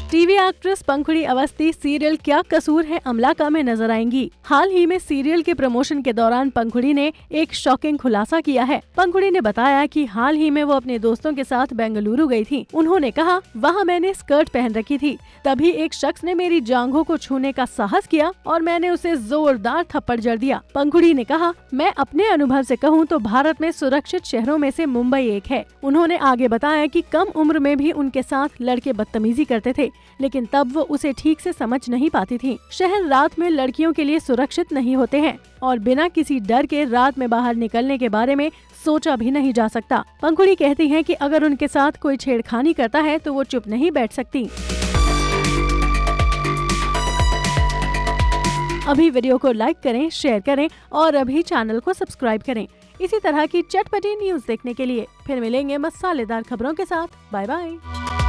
TV actress Pankhuri Awasthi serial क्या कसूर है अमला का में नजर आएंगी। हाल ही में सीरियल के प्रमोशन के दौरान पंखुड़ी ने एक शॉकिंग खुलासा किया है। पंखुड़ी ने बताया कि हाल ही में वो अपने दोस्तों के साथ बेंगलुरु गई थी। उन्होंने कहा, वहाँ मैंने स्कर्ट पहन रखी थी, तभी एक शख्स ने मेरी जांघों को छूने का साहस किया और मैंने उसे जोरदार थप्पड़ जड़ दिया। पंखुड़ी ने कहा, मैं अपने अनुभव से कहूँ तो भारत में सुरक्षित शहरों में से मुंबई एक है। उन्होंने आगे बताया कि कम उम्र में भी उनके साथ लड़के बदतमीजी करते थे, लेकिन तब वो उसे ठीक से समझ नहीं पाती थी। शहर रात में लड़कियों के लिए सुरक्षित नहीं होते हैं और बिना किसी डर के रात में बाहर निकलने के बारे में सोचा भी नहीं जा सकता। पंखुड़ी कहती हैं कि अगर उनके साथ कोई छेड़खानी करता है तो वो चुप नहीं बैठ सकती। अभी वीडियो को लाइक करें, शेयर करें और अभी चैनल को सब्सक्राइब करें। इसी तरह की चटपटी न्यूज़ देखने के लिए फिर मिलेंगे मसालेदार खबरों के साथ। Bye bye.